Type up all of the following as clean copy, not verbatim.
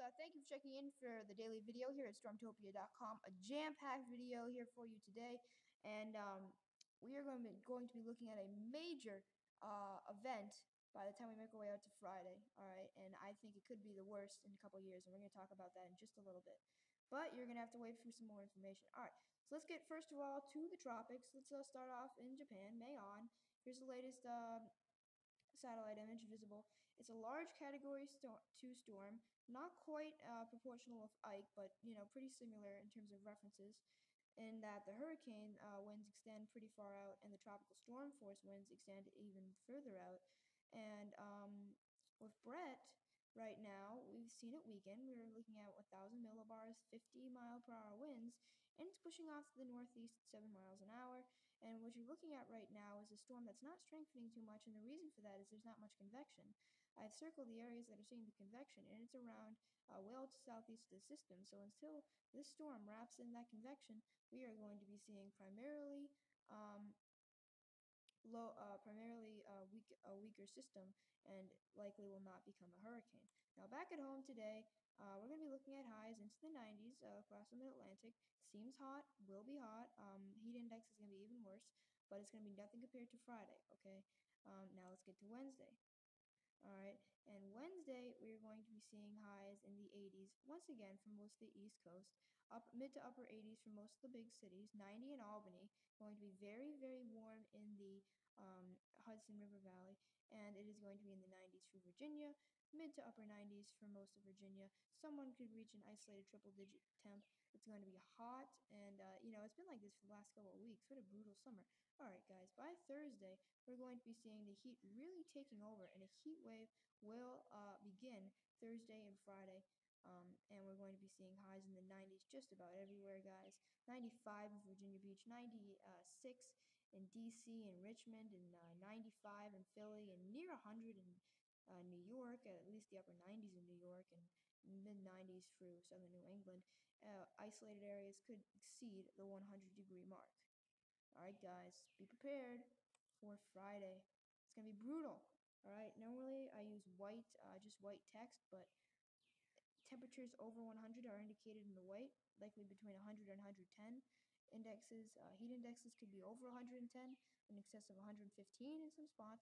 Thank you for checking in for the daily video here at Stormtopia.com. A jam-packed video here for you today, and we are going to be looking at a major event by the time we make our way out to Friday. All right, and I think it could be the worst in a couple years, and we're going to talk about that in just a little bit. But you're going to have to wait for some more information. All right, so let's get first of all to the tropics. Let's start off in Japan, Mayon. Here's the latest satellite image visible. It's a large Category 2 storm, not quite proportional with Ike, but pretty similar in terms of references. In that the hurricane winds extend pretty far out, and the tropical storm force winds extend even further out. And with Brett, right now we've seen it weaken. We're looking at 1,000 millibars, 50-mile-per-hour winds, and it's pushing off to the northeast at 7 miles an hour. And what you're looking at right now is a storm that's not strengthening too much, and the reason for that is there's not much convection. I've circled the areas that are seeing the convection, and it's around well to southeast of the system. So until this storm wraps in that convection, we are going to be seeing primarily um, a weaker system, and likely will not become a hurricane. Now back at home today, we're going to be looking at highs into the 90s across the Mid-Atlantic. Seems hot, will be hot. Heat index is going to be even worse, but it's going to be nothing compared to Friday. Okay. Now let's get to Wednesday. All right, and Wednesday we're going to be seeing highs in the 80s once again for most of the East Coast, mid to upper 80s for most of the big cities, 90 in Albany, going to be very, very warm in the Hudson River Valley, and it is going to be in the 90s for Virginia, mid to upper 90s for most of Virginia. Someone could reach an isolated triple-digit temp. It's going to be hot, and it's been like this for the last couple of weeks. What a brutal summer. All right, guys, by Thursday, we're going to be seeing the heat really taking over, and a heat wave will begin Thursday and Friday. And we're going to be seeing highs in the 90s just about everywhere, guys. 95 in Virginia Beach, 96 in DC and Richmond, and 95 in Philly, and near 100 in New York, at least the upper 90s in New York, and mid 90s through southern New England. Isolated areas could exceed the 100-degree mark. All right, guys, be prepared for Friday. It's going to be brutal. All right, normally I use just white text, but temperatures over 100 are indicated in the white, likely between 100 and 110. Heat indexes could be over 110, in excess of 115 in some spots.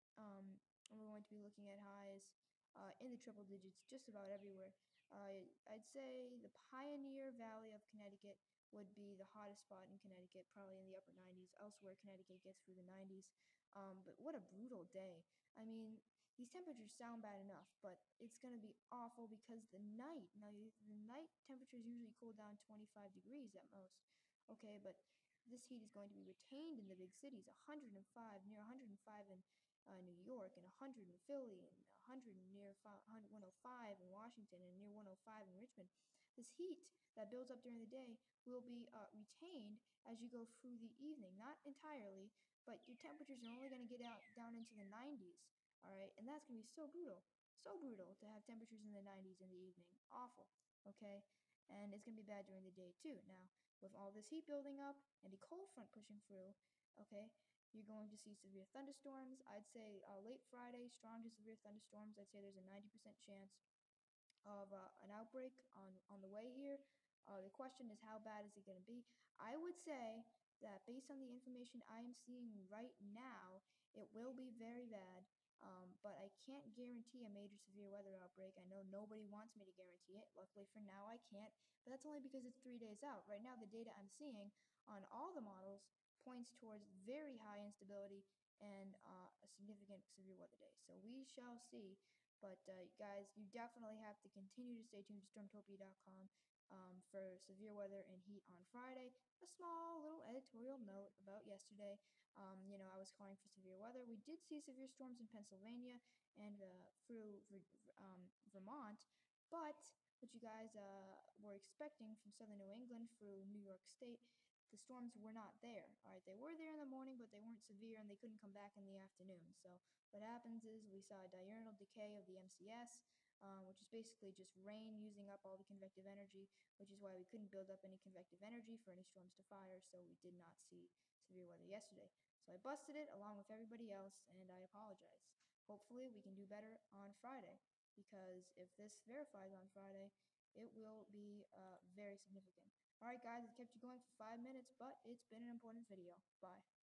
And we're going to be looking at highs in the triple digits just about everywhere. I'd say the Pioneer Valley of Connecticut would be the hottest spot in Connecticut, probably in the upper 90s. Elsewhere, Connecticut gets through the 90s. But what a brutal day. I mean, these temperatures sound bad enough, but it's going to be awful because the night temperatures usually cool down 25 degrees at most. Okay, but this heat is going to be retained in the big cities. 105, near 105 in New York, and 100 in Philly, and 100 near 105 in Washington, and near 105 in Richmond. This heat that builds up during the day will be retained as you go through the evening. Not entirely, but your temperatures are only going to get down into the 90s. All right, and that's going to be so brutal. So brutal to have temperatures in the 90s in the evening. Awful. Okay, and it's going to be bad during the day too. Now, with all this heat building up and a cold front pushing through, okay, you're going to see severe thunderstorms. I'd say late Friday, strong to severe thunderstorms. I'd say there's a 90% chance of an outbreak on the way here. The question is, how bad is it going to be? I would say that based on the information I am seeing right now, it will be very bad. But I can't guarantee a major severe weather outbreak. I know nobody wants me to guarantee it. Luckily for now, I can't. But that's only because it's 3 days out. Right now, the data I'm seeing on all the models points towards very high instability and a significant severe weather day. So we shall see. But guys, you definitely have to continue to stay tuned to Stormtopia.com for severe weather and heat on Friday. A small little editorial note about yesterday. I was calling for severe weather. We did see severe storms in Pennsylvania and through Vermont, but what you guys were expecting from southern New England through New York State, the storms were not there. All right, they were there in the morning, but they weren't severe, and they couldn't come back in the afternoon. So what happens is we saw a diurnal decay of the MCS, which is basically just rain using up all the convective energy, which is why we couldn't build up any convective energy for any storms to fire, so we did not see severe weather yesterday. So I busted it along with everybody else, and I apologize. Hopefully we can do better on Friday. because if this verifies on Friday, it will be very significant. All right, guys, it kept you going for 5 minutes, but it's been an important video. Bye.